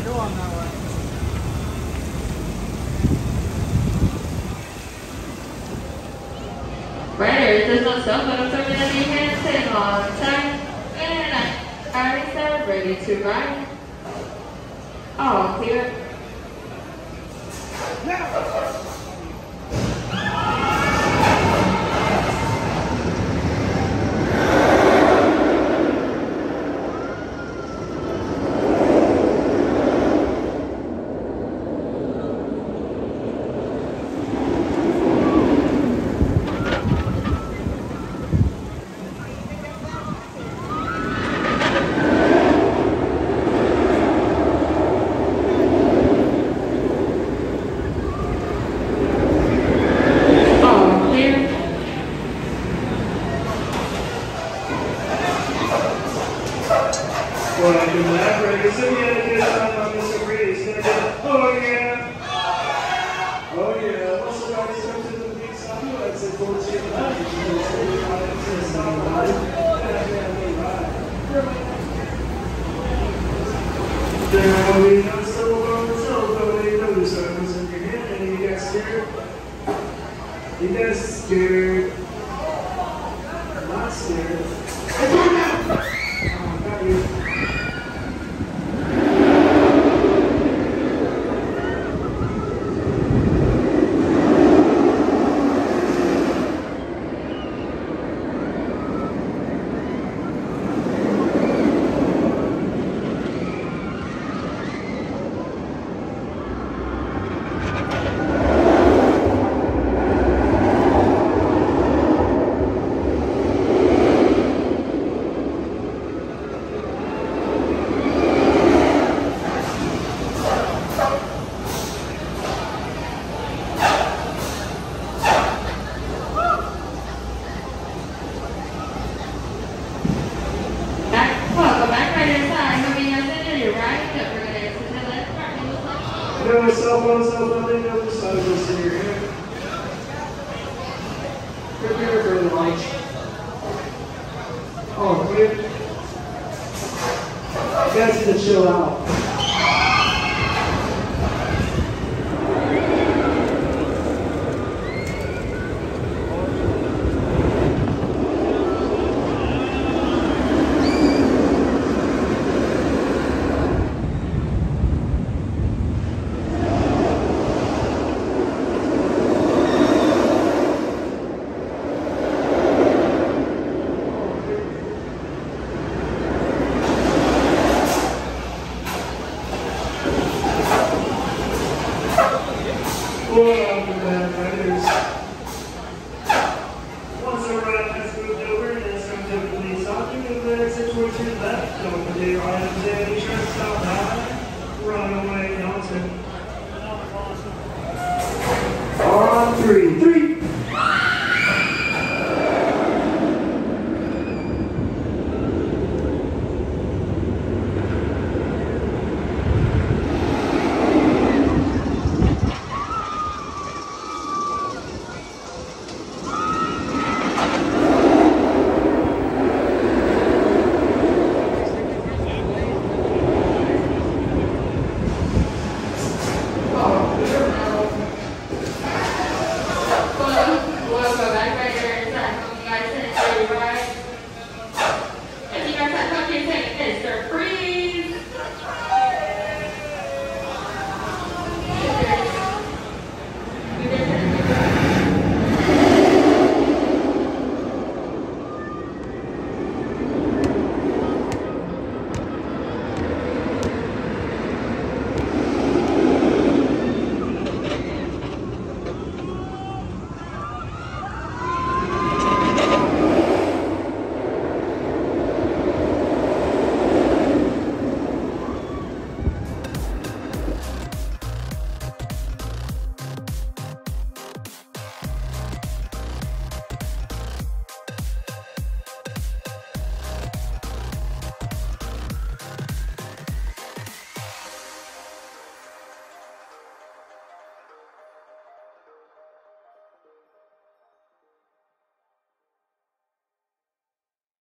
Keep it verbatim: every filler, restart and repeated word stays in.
go on that one. Riders, there's no cell phone equipment in your hands, sitting on time, and already set, ready to ride. All clear. Now! Well, I do that, right? So we had a good time on Mister Breeze. Oh, yeah. Oh, yeah. What's the guy who comes to the big stuff? I'd say fourteen miles. You know, so we're not into the stop line. Yeah, yeah, right. Now, we got cell phone, cell phone, you know, there's phones in your hand, and you got scared. You got scared. Not scared. Oh, got you. No, cell phone, cell phone, they know the sun is in your hand. Prepare for launch. Oh, clear. You guys need to chill out. Pull off the bad riders. Once the ride has moved over and it's come to the police stop, you move the exit towards your left. Don't forget your items in. Be sure to stop high. Run away, Johnson. On three. Three.